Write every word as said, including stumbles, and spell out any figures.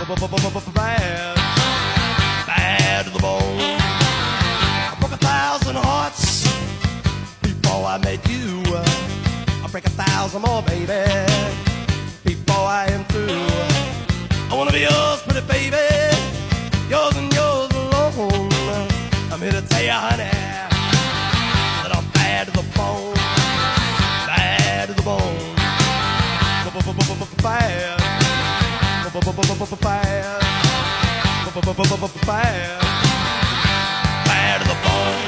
bad, bad to the bone. I broke a thousand hearts before I met you. I'll break a thousand more, baby, before I am through. I wanna be yours, pretty baby, yours and yours alone. I'm here to tell you, honey, that I'm bad to the bone, bad to the bone, bad, bad, bad, bad to the bone.